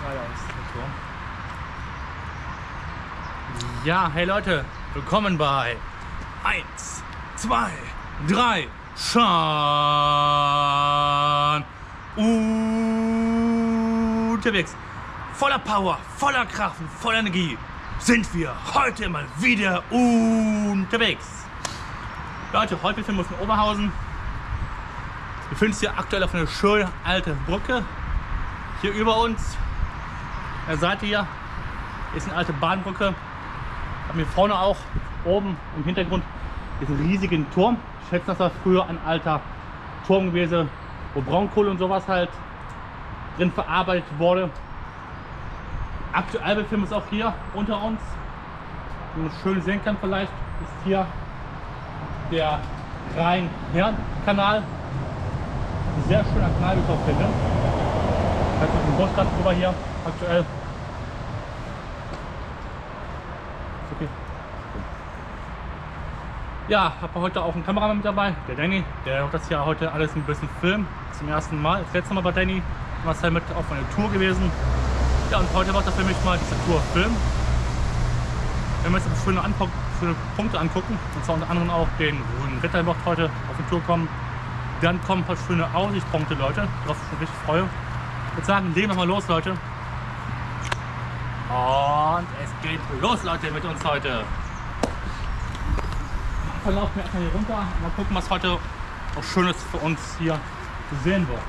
Geradeaus, der Turm. Ja, hey Leute, willkommen bei 1, 2, 3, Schan unterwegs. Voller Power, voller Kraft und voller Energie sind wir heute mal wieder unterwegs. Leute, heute befinden wir uns in Oberhausen. Wir befinden uns hier aktuell auf einer schönen alten Brücke. Hier über uns, an der Seite hier, ist eine alte Bahnbrücke. Haben hier vorne auch oben im Hintergrund diesen riesigen Turm. Ich schätze, das war früher ein alter Turm gewesen, wo Braunkohle und sowas halt drin verarbeitet wurde. Aktuell befinden wir uns auch hier unter uns. Wie man schön sehen kann vielleicht, ist hier der Rhein-Herne-Kanal. Ein sehr schöner Kanal, wie ich auch finde. Da ist ein Bus gerade drüber hier aktuell. Ist okay. Ja, habe heute auch einen Kameramann mit dabei, der Danny, der das hier heute alles ein bisschen filmt. Zum ersten Mal. Das letzte Mal bei Danny war es halt mit auf einer Tour gewesen. Ja, und heute wird er für mich mal diese Tour filmen. Wenn wir uns schöne Punkte angucken, und zwar unter anderem auch den Grünen Ritter wird heute auf die Tour kommen. Dann kommen ein paar schöne Aussichtspunkte, Leute, worauf ich mich richtig freue. Ich würde sagen, legen wir mal los, Leute. Und es geht los, Leute, mit uns heute. Dann laufen wir erstmal hier runter und mal gucken, was heute auch Schönes für uns hier zu sehen wird.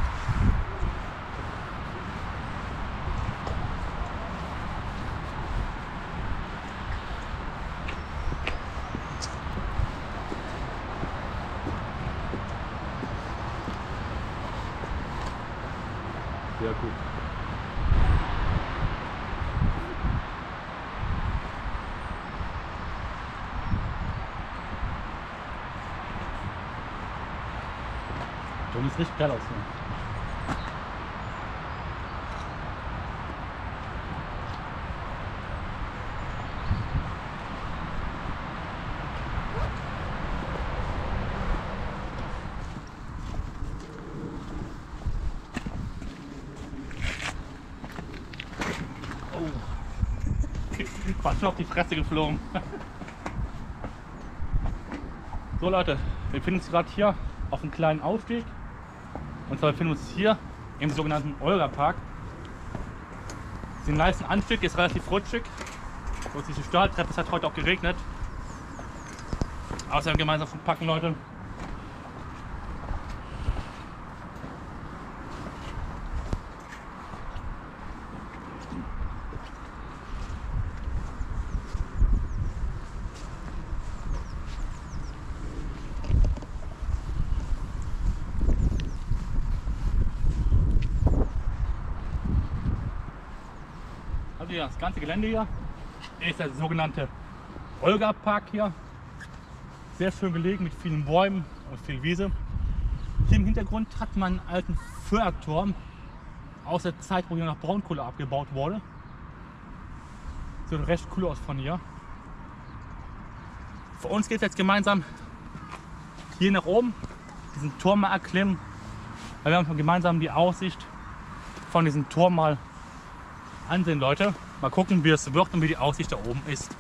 Sehr gut. Das sieht richtig geil aus. Ne? Fast schon auf die Fresse geflogen. So Leute, wir befinden uns gerade hier auf einem kleinen Ausstieg. Und zwar befinden wir uns hier im sogenannten Olga-Park. Es ist ein nice Anstieg, ist relativ rutschig. So ist diese Stahltreppe, es hat heute auch geregnet. Außerdem gemeinsam packen, Leute. Also ja, das ganze Gelände hier ist der sogenannte Olga-Park hier. Sehr schön gelegen mit vielen Bäumen und viel Wiese. Hier im Hintergrund hat man einen alten Feuerturm aus der Zeit, wo hier noch Braunkohle abgebaut wurde. Sieht recht cool aus von hier. Für uns geht es jetzt gemeinsam hier nach oben, diesen Turm mal erklimmen. Weil wir haben gemeinsam die Aussicht von diesem Turm mal ansehen, Leute. Mal gucken, wie es wird und wie die Aussicht da oben ist.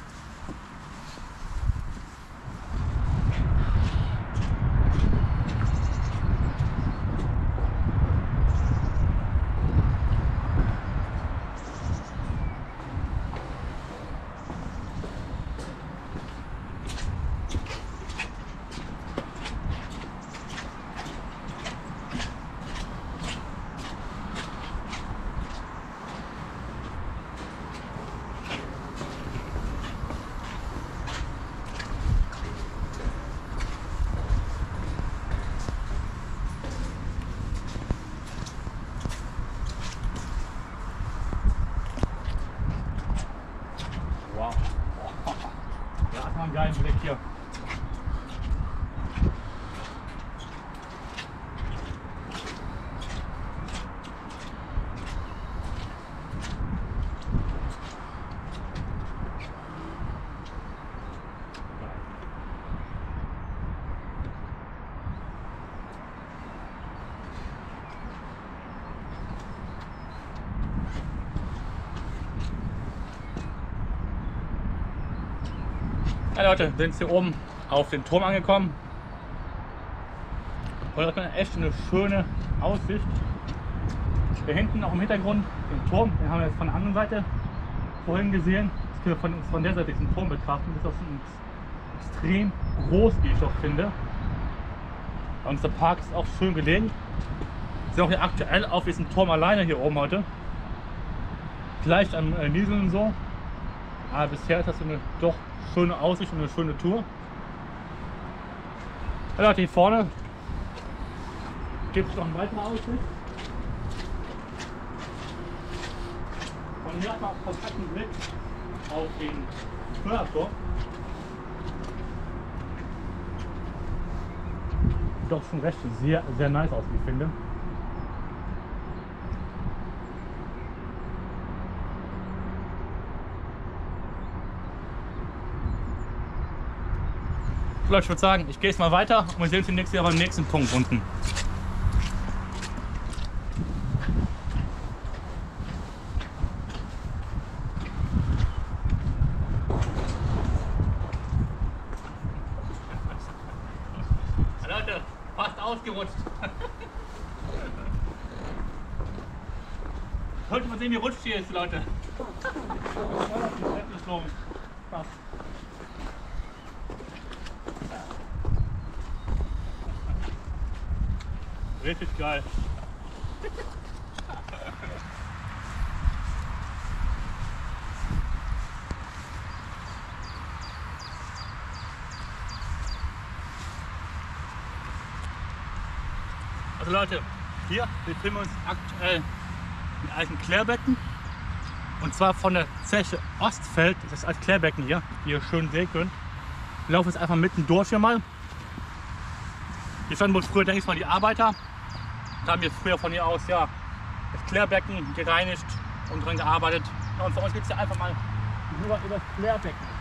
Ja Leute, wir sind hier oben auf den Turm angekommen. Und da hat man echt eine schöne Aussicht. Hier hinten auch im Hintergrund den Turm, den haben wir jetzt von der anderen Seite vorhin gesehen. Jetzt können wir von der Seite diesen Turm betrachten. Das ist auch schon extrem groß, wie ich auch finde. Und der Park ist auch schön gelegen. Wir sind auch hier aktuell auf diesem Turm alleine hier oben heute. Vielleicht am Nieseln und so. Aber bisher ist das eine doch schöne Aussicht und eine schöne Tour. Ja, Leute, hier vorne gibt es noch eine weitere Aussicht. Und hier hat man auch kompakten Blick auf den Förderturm. Doch schon recht sehr, sehr nice aus, wie ich finde. Leute, ich würde sagen, ich gehe jetzt mal weiter und wir sehen uns demnächst wieder beim nächsten Punkt unten. Leute, fast ausgerutscht. Sollte man sehen, wie rutscht hier ist, Leute. Fast. Richtig geil. Also Leute, hier befinden wir uns aktuell im alten Klärbecken. Und zwar von der Zeche Ostfeld, das ist das Klärbecken hier, wie ihr schön sehen könnt. Wir laufen jetzt einfach mitten durch hier mal. Hier standen wohl früher, denke ich mal, die Arbeiter. Da haben wir früher von hier aus ja das Klärbecken gereinigt und dran gearbeitet. Ja, und für uns geht es ja einfach mal nur über das Klärbecken.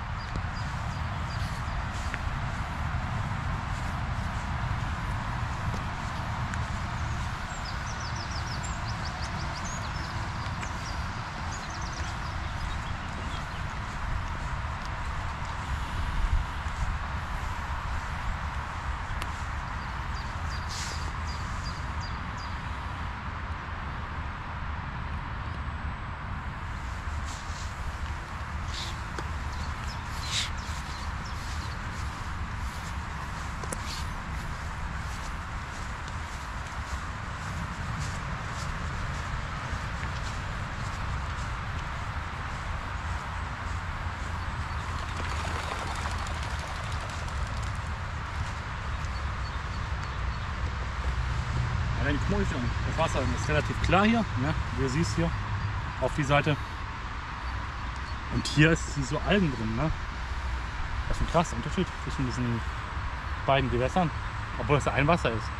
Das Wasser ist relativ klar hier, ne? Wie du siehst hier auf die Seite. Und hier sind so Algen drin. Ne? Das ist ein krasser Unterschied zwischen diesen beiden Gewässern, obwohl es ein Wasser ist.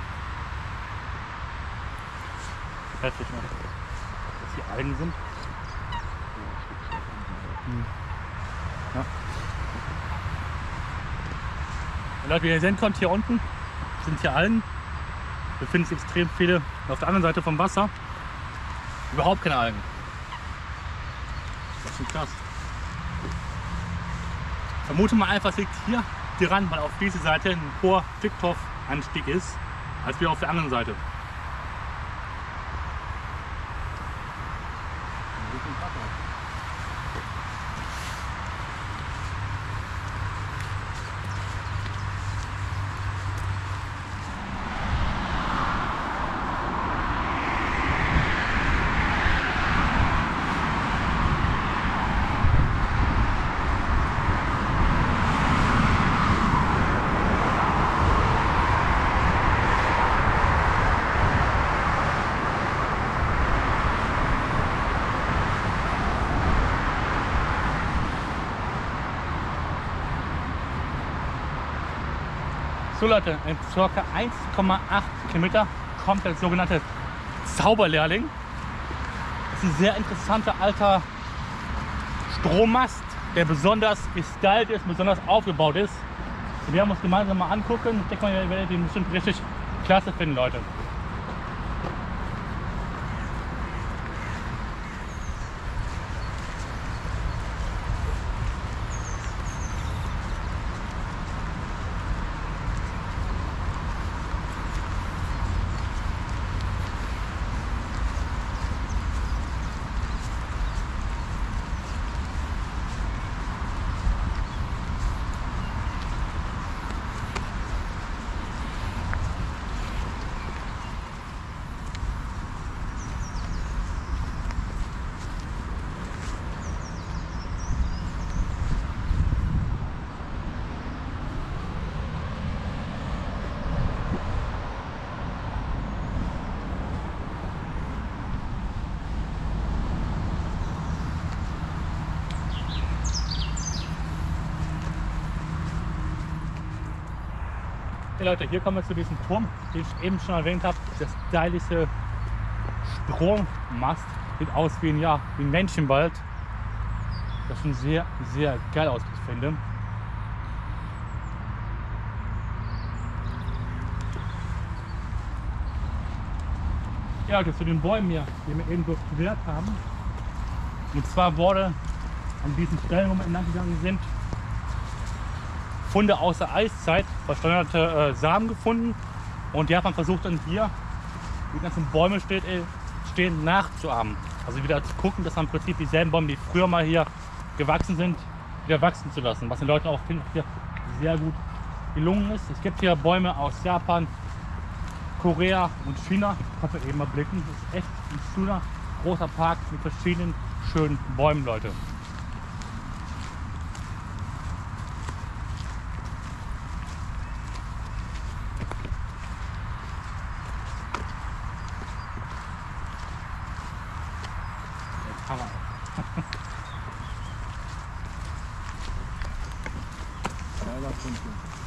Heftig, ne? Dass hier Algen sind. Ja. Und Leute, wie ihr sehen könnt, hier unten sind hier Algen. Befinden sich extrem viele. Und auf der anderen Seite vom Wasser überhaupt keine Algen. Das ist schon krass. Ich vermute mal einfach, es liegt hier dran, weil auf dieser Seite ein hoher Stickstoffanstieg ist, als wir auf der anderen Seite. So Leute, in ca. 1,8 Kilometer kommt der sogenannte Zauberlehrling. Das ist ein sehr interessanter alter Strommast, der besonders gestylt ist, besonders aufgebaut ist. Wir werden uns gemeinsam mal angucken. Ich denke mal, ihr werdet den bestimmt richtig klasse finden, Leute. Ja Leute, hier kommen wir zu diesem Turm, den ich eben schon erwähnt habe. Das stylische Strommast sieht aus wie ein, ja, wie ein Männchenwald. Das schon sehr, sehr geil aus, wie ich finde. Ja, Leute, zu den Bäumen hier, die wir eben durchquert haben. Und zwar wurde an diesen Stellen, wo wir entlang gegangen sind, Funde aus der Eiszeit, versteinerte Samen gefunden. Und die hat man versucht dann hier, wie die ganzen Bäume stehen, nachzuahmen. Also wieder zu gucken, dass man im Prinzip dieselben Bäume, die früher mal hier gewachsen sind, wieder wachsen zu lassen. Was den Leuten auch, finde ich, hier sehr gut gelungen ist. Es gibt hier Bäume aus Japan, Korea und China. Könnt ihr eben mal blicken. Das ist echt ein schöner, großer Park mit verschiedenen schönen Bäumen, Leute. Hammer. Geiler Punkt.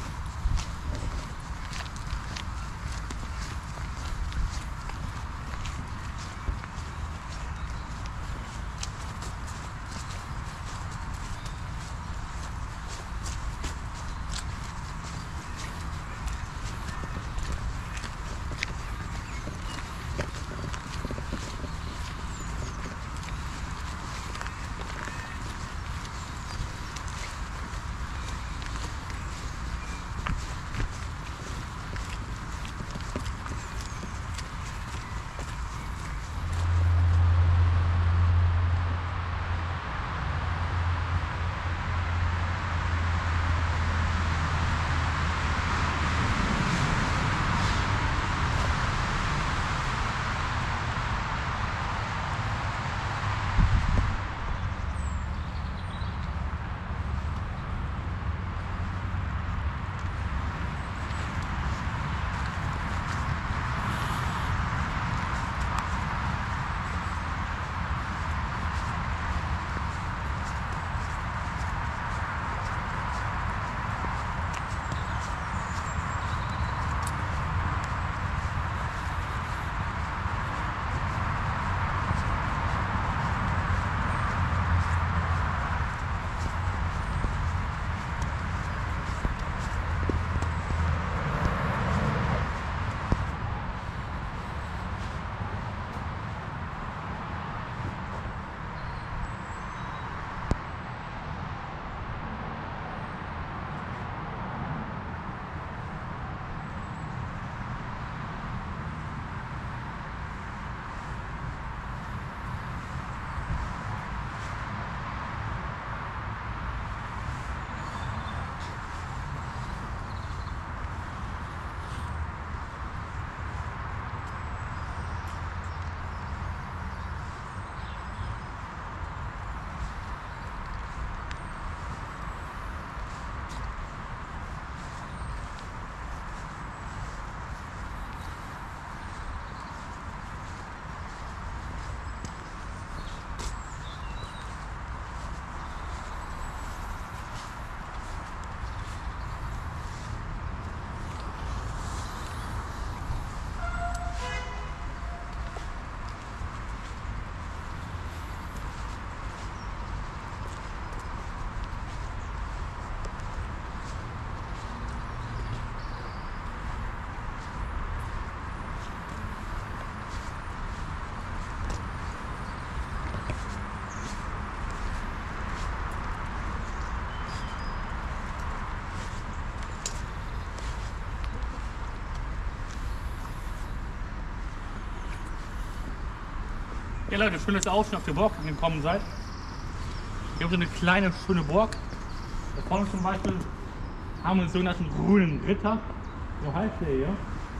Ja Leute, schön, dass ihr auch schon auf der Burg gekommen seid. Wir haben so eine kleine, schöne Burg. Da vorne zum Beispiel haben wir einen sogenannten grünen Ritter. So heißt der hier.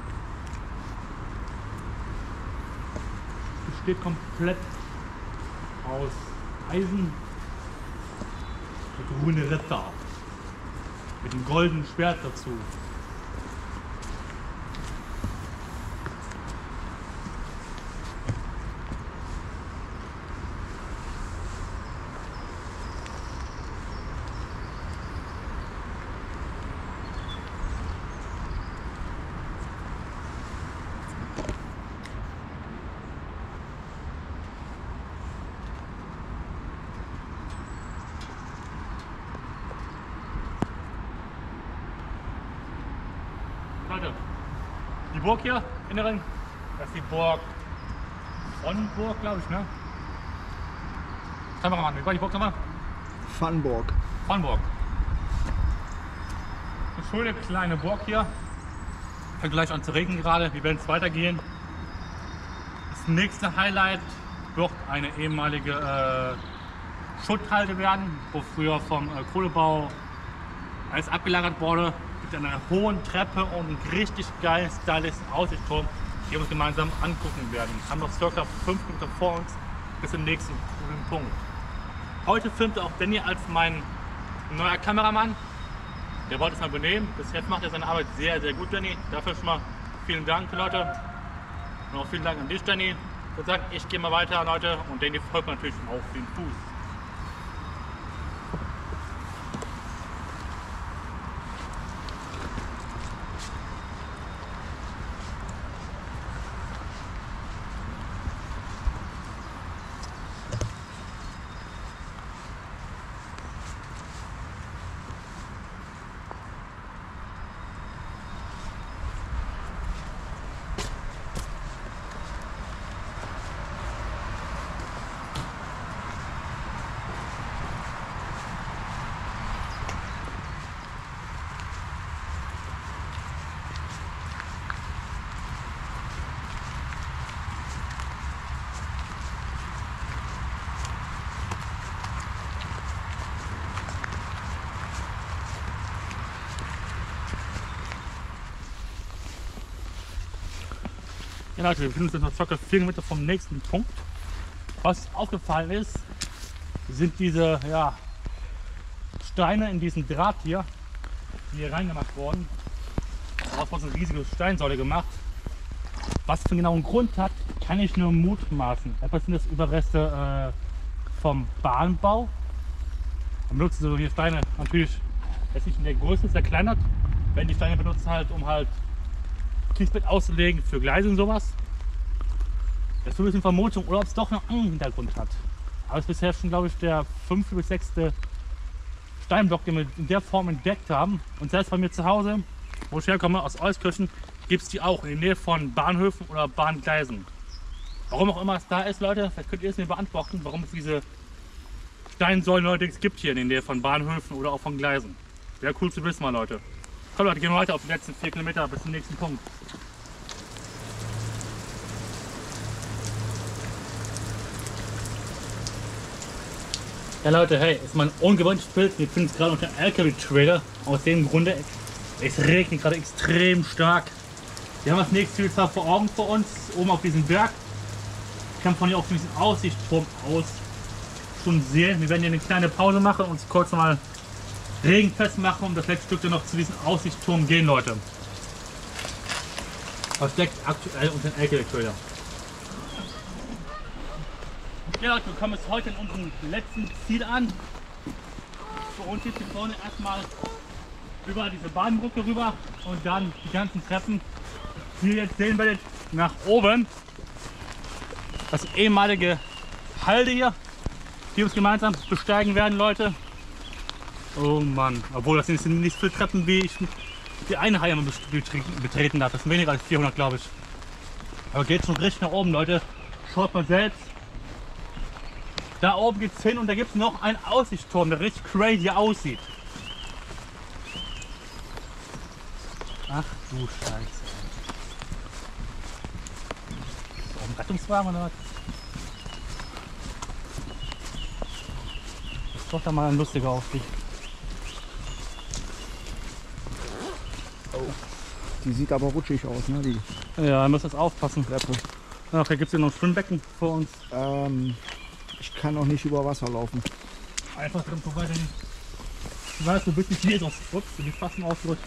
Besteht komplett aus Eisen. Der grüne Ritter. Mit einem goldenen Schwert dazu. Leute, die Burg hier, Inneren, das ist die Burg Vonburg, glaube ich, ne? Kameramann, wie war die Burg nochmal? Vanburg. Vonburg. Eine schöne kleine Burg hier. Fängt gleich an zu regnen gerade, wir werden es weitergehen. Das nächste Highlight wird eine ehemalige Schutthalde werden, wo früher vom Kohlebau alles abgelagert wurde. Es gibt eine hohe Treppe und einen richtig geilen, stylisch Aussichtsturm, die wir uns gemeinsam angucken werden. Wir haben noch ca. 5 Minuten vor uns bis zum nächsten coolen Punkt. Heute filmte auch Danny als mein neuer Kameramann. Der wollte es mal übernehmen. Bis jetzt macht er seine Arbeit sehr, sehr gut, Danny. Dafür schon mal vielen Dank, Leute. Und auch vielen Dank an dich, Danny. Ich würde sagen, ich gehe mal weiter, Leute. Und Danny folgt natürlich auf den Fuß. Ja, Leute, wir befinden uns jetzt noch ca. 4 Meter vom nächsten Punkt. Was aufgefallen ist, sind diese Steine in diesen Draht hier, die hier reingemacht wurden. Daraus wurde eine riesige Steinsäule gemacht. Was für einen genauen Grund hat, kann ich nur mutmaßen. Etwas sind das Überreste vom Bahnbau. Man benutzt so hier Steine natürlich jetzt nicht in der Größe zerkleinert. Wenn die Steine benutzen halt, um halt Kiesbett auszulegen für Gleise und sowas. Das ist ein bisschen Vermutung, oder ob es doch noch einen Hintergrund hat. Aber es ist bisher schon, glaube ich, der 5. bis 6. Steinblock, den wir in der Form entdeckt haben. Und selbst bei mir zu Hause, wo ich herkomme, aus Euskirchen, gibt es die auch in der Nähe von Bahnhöfen oder Bahngleisen. Warum auch immer es da ist, Leute, vielleicht könnt ihr es mir beantworten, warum es diese Steinsäulen neuerdings gibt hier in der Nähe von Bahnhöfen oder auch von Gleisen. Wäre cool zu wissen mal, Leute. Komm Leute, gehen wir weiter auf die letzten 4 Kilometer bis zum nächsten Punkt. Ja Leute, hey, ist mal ein ungewöhnliches Bild. Wir befinden uns gerade unter dem LKW-Trailer. Aus dem Grunde, es regnet gerade extrem stark. Wir haben das nächste Ziel zwar vor Augen vor uns, oben auf diesem Berg. Ich kann von hier auf diesen Aussichtsturm aus schon sehen. Wir werden hier eine kleine Pause machen und uns kurz mal regenfest machen, um das letzte Stück dann noch zu diesem Aussichtsturm gehen, Leute. Versteckt aktuell unter dem LKW-Trailer. Ja Leute, wir kommen jetzt heute in unserem letzten Ziel an. Für uns jetzt hier vorne erstmal über diese Bahnbrücke rüber und dann die ganzen Treppen, die ihr jetzt sehen werdet, nach oben. Das ehemalige Halde hier, die wir uns gemeinsam besteigen werden, Leute. Oh Mann, obwohl das sind nicht so viele Treppen, wie ich die eine Haie betreten darf. Das sind weniger als 400, glaube ich. Aber geht schon richtig nach oben, Leute. Schaut mal selbst. Da oben geht's hin und da gibt es noch einen Aussichtsturm, der richtig crazy aussieht. Ach du Scheiße. Ist auch ein Rettungswagen oder was? Das ist doch da mal ein lustiger Aufstieg. Oh. Die sieht aber rutschig aus, ne? Die Ja, wir müssen jetzt aufpassen. Treppe. Ach, hier gibt es ja noch ein Schwimmbecken vor uns. Ich kann auch nicht über Wasser laufen. Einfach drin vorbei, denn ich weiß, du bist nicht hier, sonst rutschst du die Fassen ausgerutscht.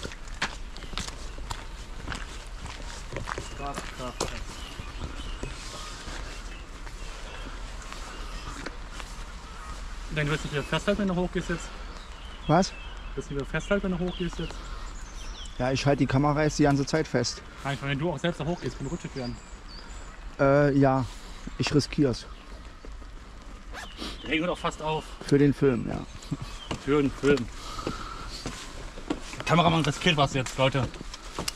Krass. Dann wirst du dich wieder festhalten, wenn du hochgehst jetzt. Was? Wirst du wieder festhalten, wenn du hochgehst jetzt. Ja, ich halte die Kamera jetzt die ganze Zeit fest. Einfach, wenn du auch selbst da hochgehst, kann rutschig werden. Ja, ich riskiere es. Regen wird auch fast auf. Für den Film, ja. Für den Film. Der Kameramann riskiert was jetzt, Leute.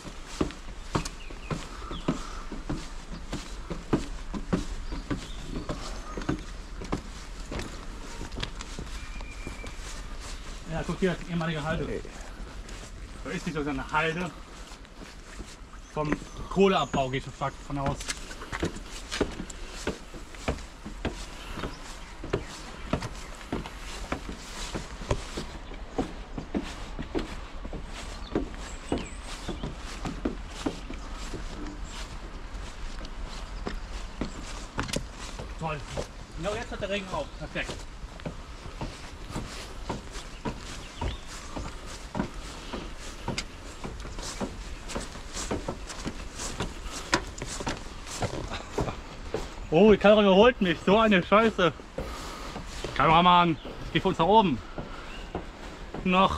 Also guck hier, das ist ehemalige Halde. Da ist nicht so eine Halde. Vom Kohleabbau gehe ich von aus. Toll. Genau jetzt hat der Regen auf. Perfekt. Oh, die Kamera überholt mich. So eine Scheiße. Kameramann, ich gehe für uns nach oben. Noch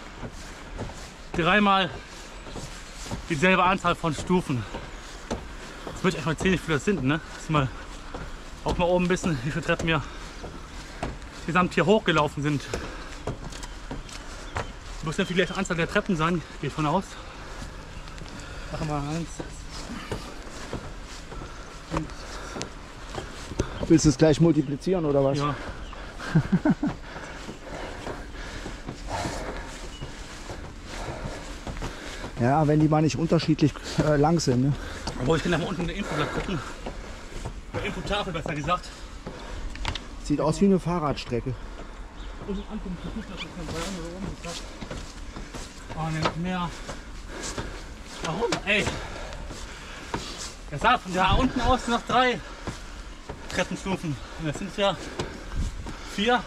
dreimal dieselbe Anzahl von Stufen. Das wird echt mal zählen, wie viele das sind, ne? Das mal auch mal oben ein bisschen, wie viele Treppen wir gesamt hier hochgelaufen sind. Muss ja die gleiche Anzahl der Treppen sein, gehe ich von aus. Machen wir 1. Willst du es gleich multiplizieren oder was? Ja. Ja, wenn die mal nicht unterschiedlich lang sind. Ne? Aber ich kann da mal unten in der Infoblatt gucken. Der Infotafel besser gesagt. Sieht aus wie eine Fahrradstrecke. Und angucken, zu gucken, dass das kein Bayern oder oben ist. Oh, ne, mehr. Warum? Ey! Er sah von da unten aus noch 3 Treppenstufen. Und das sind ja 4.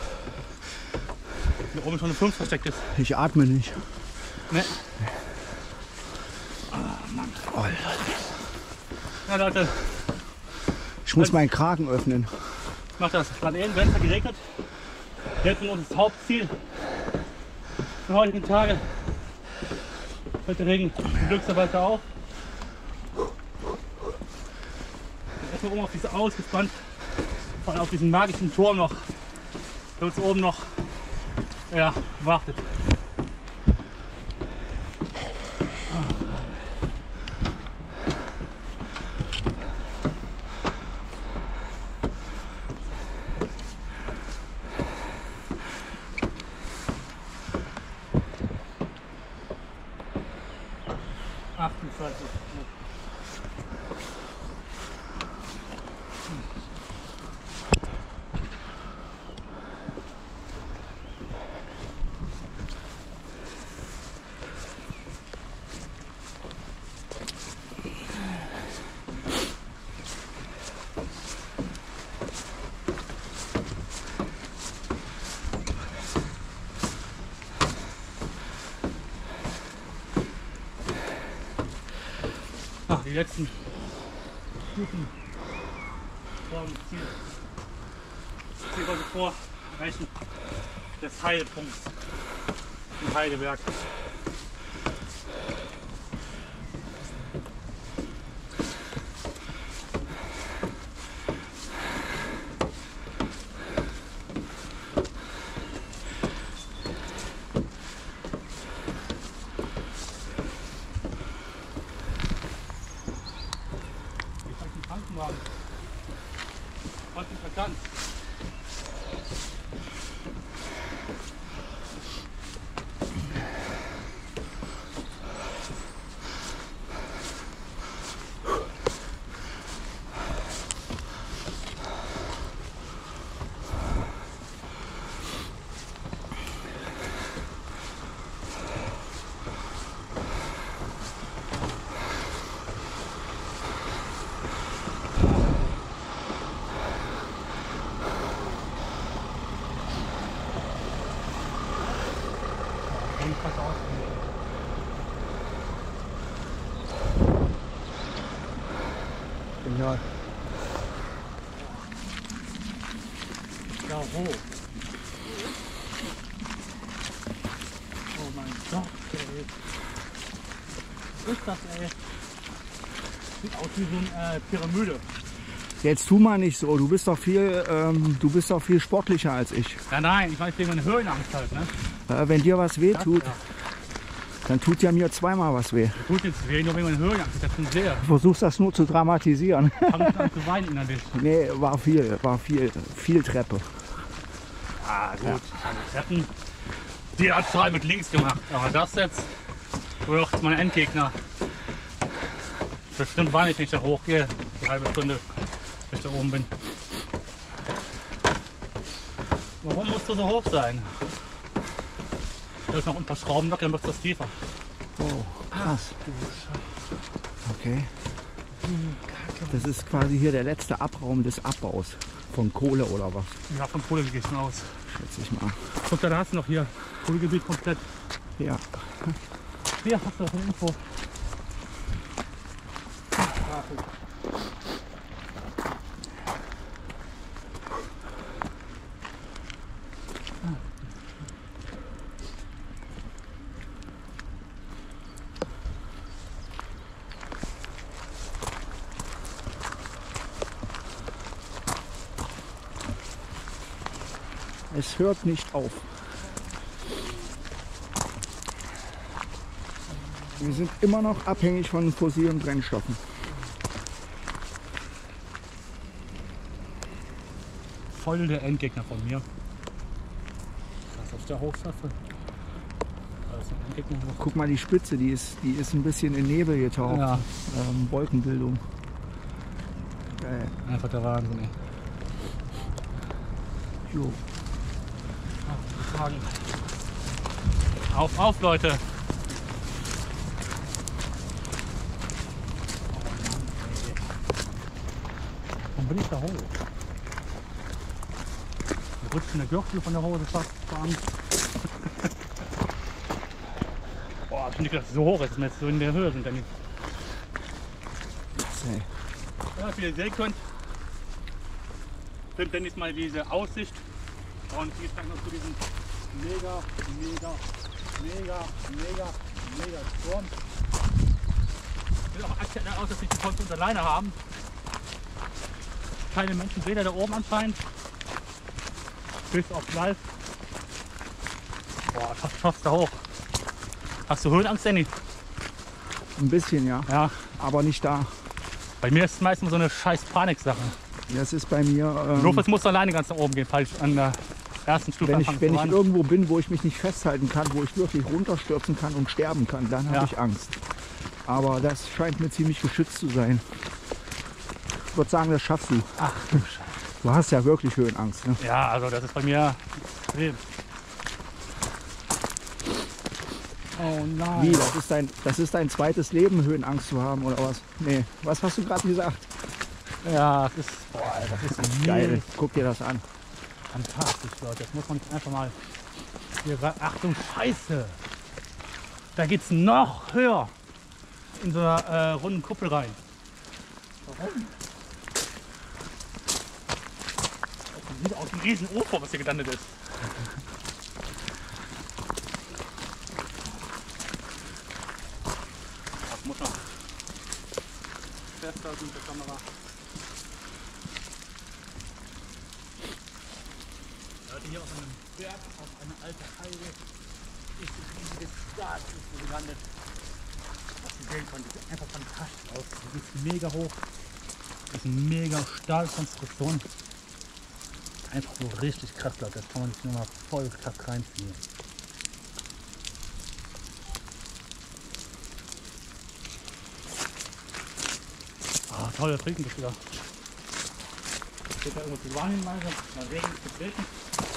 Hier oben schon eine 5 versteckt ist. Ich atme nicht. Ne? Oh, Mann. Oh, Ja, Leute, ich muss meinen Kragen öffnen. ich mach das. Gerade eben, wenn es geregnet. Jetzt ist das Hauptziel der heutigen Tage. Hört der Regen zum Glück so weiter auf. Erstmal oben auf diese ausgespannt, vor allem auf diesen magischen Turm noch, der uns oben noch wartet. Die letzten Stufen vor dem Ziel. Ziel heute vor Erreichen des Heidepunkts im Heideberg. Was ist verstanden? Genial. Ja, hoch. Oh mein Gott, ey. Was ist das, ey? Sieht aus wie so eine Pyramide. Jetzt tu mal nicht so. Du bist doch viel sportlicher als ich. Ja, nein, ich weiß wegen meiner Höhenangst halt, ne? Wenn dir was weh tut, Ja. dann tut ja mir zweimal was weh. Tut jetzt weh, nur wegen meiner Höhenangst. Das ist schon sehr. Du versuchst das nur zu dramatisieren. Fang ich an zu weinen innerlich. Nee, war viel Treppe. Ah, gut. Ja. Treppen. Die hat 2 mit links gemacht, aber das jetzt wird mein Endgegner. Bestimmt war nicht, wenn ich da hochgehe, die halbe Stunde, bis ich da oben bin. Warum musst du so hoch sein? Da ist noch ein paar Schrauben noch, dann wird das tiefer. Oh, krass. Okay. Das ist quasi hier der letzte Abraum des Abbaus von Kohle oder was? Ja, von Kohle gehe ich schon aus. Schätze ich mal. Guck, da hast du noch hier Kohlegebiet komplett. Ja. Hier hast du noch eine Info. Es hört nicht auf. Wir sind immer noch abhängig von fossilen Brennstoffen. Voll der Endgegner von mir. Was ich da hochschaffe. Da ist ein Endgegner noch. Guck mal, die Spitze, die ist ein bisschen in Nebel getaucht. Ja. Wolkenbildung. Geil. Einfach der Wahnsinn, ey. Jo. Auf, Leute! Warum bin ich da hoch? Da rutscht der Gürtel von der Hose fast an. Boah, ich finde, dass es so hoch ist, dass wir jetzt so in der Höhe sind. Dann ja, wie ihr sehen könnt, filmt Dennis mal diese Aussicht. Und hier ist dann noch zu diesem mega Sturm. Sieht auch aktuell aus, dass wir die Post unter alleine haben. Keine Menschenräder da oben anscheinend. Bis auf live. Boah, fast da hoch. Hast du Höhenangst, Danny? Ein bisschen, ja. Ja. Aber nicht da. Bei mir ist es meistens so eine scheiß Paniksache. Das ist bei mir. Notfalls muss alleine ganz nach oben gehen, falls ich an der ersten Stufe wenn ich anfangen zu irgendwo bin, wo ich mich nicht festhalten kann, wo ich wirklich runterstürzen kann und sterben kann, dann habe ich Angst. Aber das scheint mir ziemlich geschützt zu sein. Ich würde sagen, das schaffst du. Ach du Scheiße. Du hast ja wirklich Höhenangst, ne? Ja, also das ist bei mir extrem. Oh nein. Wie, das ist dein zweites Leben, Höhenangst zu haben oder was? Nee, was hast du gerade gesagt? Ja, das ist Geil, guck dir das an. Fantastisch, Leute. Das muss man nicht einfach mal hier rein. Achtung, Scheiße! Da geht's noch höher in so einer runden Kuppel rein. Warum? Das sieht aus wie ein riesen UFO, was hier gelandet ist. Das muss man festhalten mit der Kamera. Leute, hier auf einem Berg, auf einer alten Heide, ist ein riesiges Stahlschiff gelandet. Was ihr sehen könnt, sieht einfach fantastisch aus. Das ist mega hoch. Das ist eine mega Stahlkonstruktion. Einfach so richtig krass, Leute. Das kann man sich nur mal voll krass reinziehen. Ah, toll, das regnet jetzt wieder. Steht da irgendwo zu warnen, mal Regen ist getreten.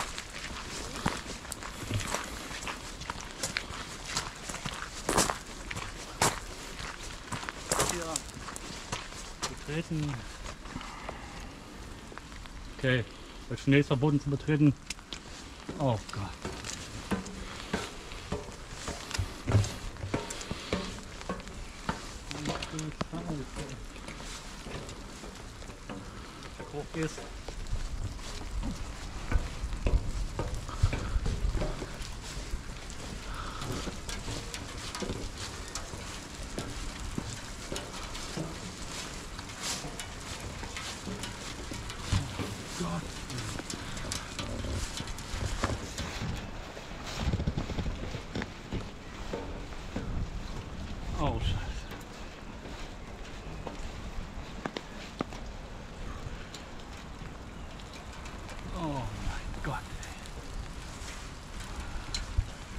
Betreten. Okay, der Schnee ist verboten zu betreten. Oh Gott. Hoch gehst. Oh, Scheiße. Oh mein Gott.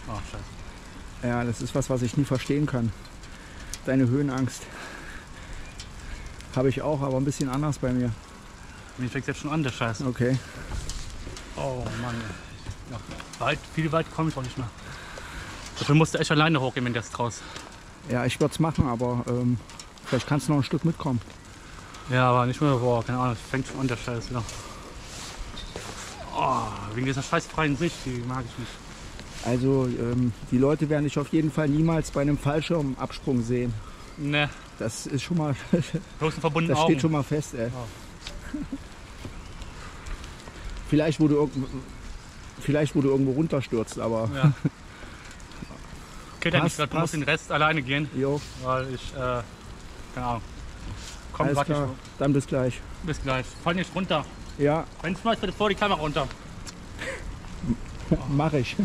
Oh, scheiße. Ja, das ist was ich nie verstehen kann. Deine Höhenangst habe ich auch, aber ein bisschen anders bei mir. Mir fängt jetzt schon an, der Scheiß. Okay. Oh Mann. Ja, viel weit komme ich auch nicht mehr. Dafür musst du echt alleine hochgehen, wenn du das traust. Ja, ich würde es machen, aber vielleicht kannst du noch ein Stück mitkommen. Ja, aber nicht mehr, boah, keine Ahnung, fängt schon an, der Scheiß wieder. Oh, wegen dieser scheiß freien Sicht, die mag ich nicht. Also die Leute werden dich auf jeden Fall niemals bei einem Fallschirmabsprung sehen. Ne, Das ist schon mal, bloß ein verbundenen das Augen. steht schon mal fest, ey. Ja. Vielleicht, wo du irgendwo runterstürzt, aber Ja. Okay, dann Passt, ich muss den Rest alleine gehen, jo, weil ich, keine Ahnung. Komm, alles warte klar, dann bis gleich. bis gleich. Fall nicht runter. Ja, Wenn es mal bitte vor die Kamera runter. mache ich.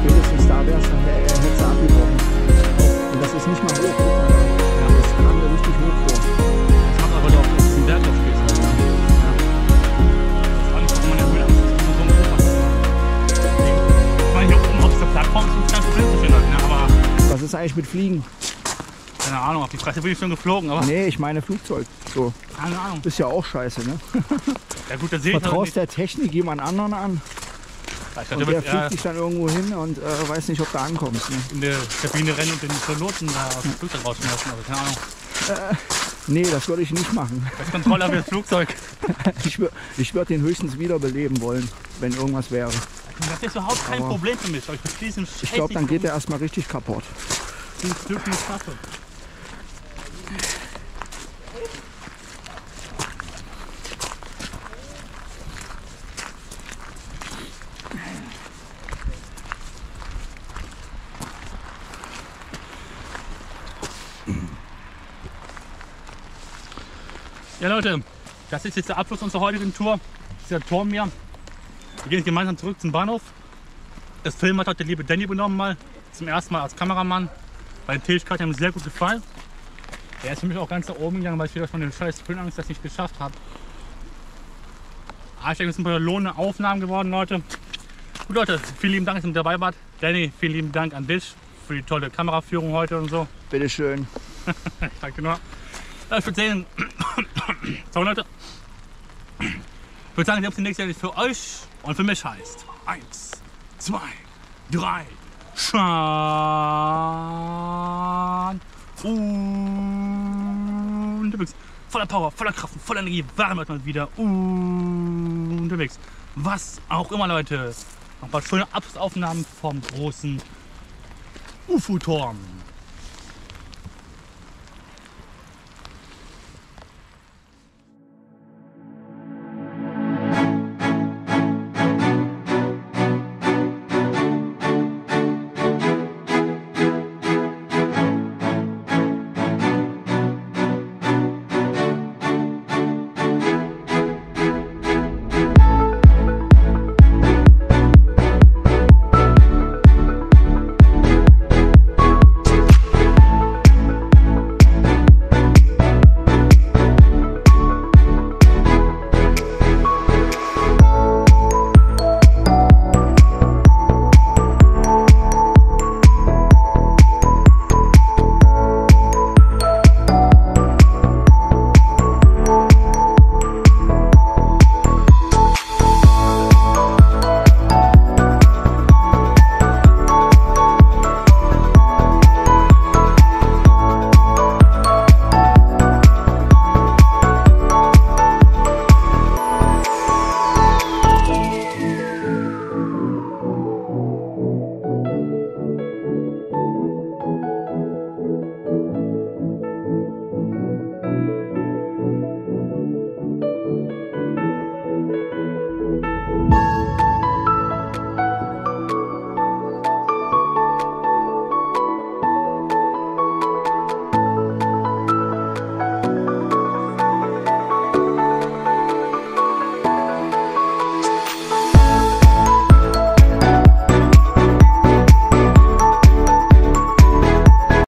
Spätestens da wär's, dann hätte es abgebrochen. Und das ist nicht mal hoch. Guck mal da. Das kam mir richtig hoch vor. Das macht aber doch, dass du diesen Berg aufstehst. Halt, ne? Ja. Das war nicht, warum man ja Höhle Angst ist, so ein Hoch hat. Ich meine, hier oben auf dieser Plattform ist kein Problem zu finden, ne? Aber Was ist eigentlich mit Fliegen? keine Ahnung, auf die Fresse bin ich schon geflogen, aber Nee, ich meine Flugzeug. So. keine Ahnung. Ist ja auch scheiße, ne? Ja gut, das sehe ich halt Vertraust nicht. der Technik jemand anderen an Ich und glaub, der der fliegt wird dich dann irgendwo hin und weiß nicht, ob du ankommst. Ne? in der Kabine rennen und den Piloten da aus dem Flugzeug rausschmeißen, aber keine Ahnung. Nee, das würde ich nicht machen. Das ist Kontrolle für das Flugzeug. Ich würde den höchstens wiederbeleben wollen, wenn irgendwas wäre. Das ist überhaupt kein Aber Problem für mich. Aber ich verstehe diesen Ich glaube, dann geht er erstmal richtig kaputt. diesen Flug nicht schaffe. Ja Leute, das ist jetzt der Abschluss unserer heutigen Tour. Dieser Turm hier. Wir gehen jetzt gemeinsam zurück zum Bahnhof. Das Film hat heute der liebe Danny übernommen mal. Zum ersten Mal als Kameramann. Bei den Tätigkeiten haben mir sehr gut gefallen. Er ist für mich auch ganz nach oben gegangen, weil ich wieder von den scheiß Höhenangst das nicht geschafft habe. Aber ich denke, es sind ein paar lohnende Aufnahmen geworden, Leute. Gut Leute, vielen lieben Dank, dass ihr mit dabei wart. Danny, vielen lieben Dank an dich für die tolle Kameraführung heute und so. Bitteschön. Danke nur. Ja, ich würde sagen, so Leute, ich würde sagen, die nächste Jahr für euch und für mich heißt 1, 2, 3, Schauen und unterwegs. Voller Power, voller Kraft, voller Energie waren wir mal wieder unterwegs. Was auch immer, Leute. Noch ein paar schöne Abschlussaufnahmen vom großen UFO-Turm.